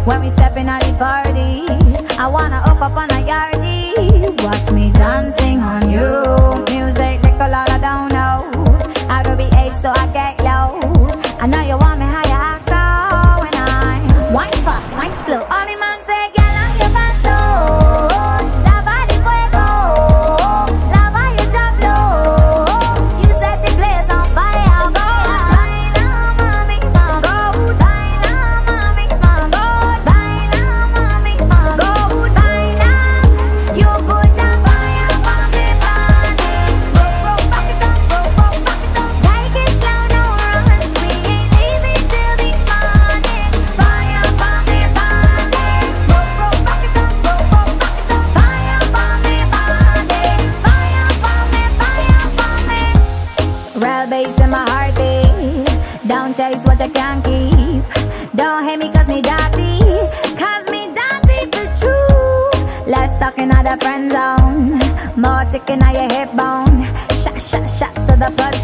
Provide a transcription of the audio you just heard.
When we step in at the party, I wanna hook up on a yardie. Watch me dancing on you. Music like a lot I don't know how to behave, so I get low. I know you want me how you act, so when I wine fast, wine slow, all the man say, girl, I'm your fast slow. La body fuego, love how you drop low. You set the place on fire, go. Baila, mami, go. Baila, mami, go. Baila, mami, go. Baila, you put the fire on me body. Roll back it up, roll back it up. Take it slow, no rush. We ain't leaving till the morning. Fire on me body. Roll back it up, roll back it up. Fire on me body. Fire on me, fire on me. Real bass in my heartbeat. Don't chase what you can't keep. Don't hate me cause me dirty. Cause me dirty for true. Less talking at the friend zone. More ticking at your hip bone. Shot, shot, shot, so the blood